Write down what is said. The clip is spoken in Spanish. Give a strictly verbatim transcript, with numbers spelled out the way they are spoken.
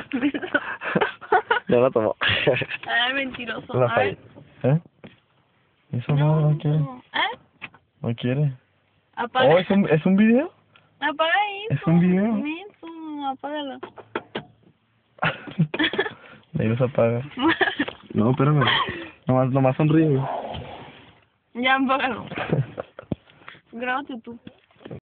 Ya lo tomó. Ay, mentiroso. La A ver. ¿Eh? Eso no, no quiere. no. ¿Eh? No quiere. Apaga. Oh, ¿es un, ¿es un video? Apaga eso. ¿Es un video? Menso, apágalo. Ahí no se apaga. No, espérame. Nomás, nomás sonríe. Ya, apágalo. Grábate tú.